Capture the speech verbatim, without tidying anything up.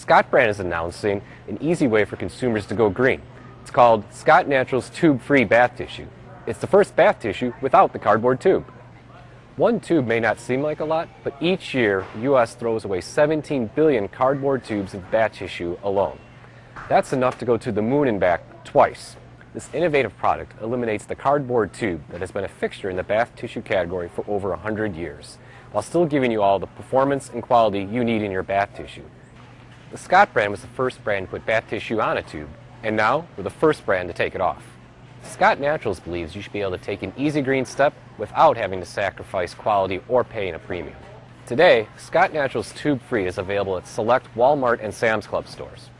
Scott brand is announcing an easy way for consumers to go green. It's called Scott Naturals Tube-Free Bath Tissue. It's the first bath tissue without the cardboard tube. One tube may not seem like a lot, but each year the U S throws away seventeen billion cardboard tubes of bath tissue alone. That's enough to go to the moon and back twice. This innovative product eliminates the cardboard tube that has been a fixture in the bath tissue category for over one hundred years, while still giving you all the performance and quality you need in your bath tissue. The Scott brand was the first brand to put bath tissue on a tube, and now we're the first brand to take it off. Scott Naturals believes you should be able to take an easy green step without having to sacrifice quality or paying a premium. Today, Scott Naturals Tube Free is available at select Walmart and Sam's Club stores.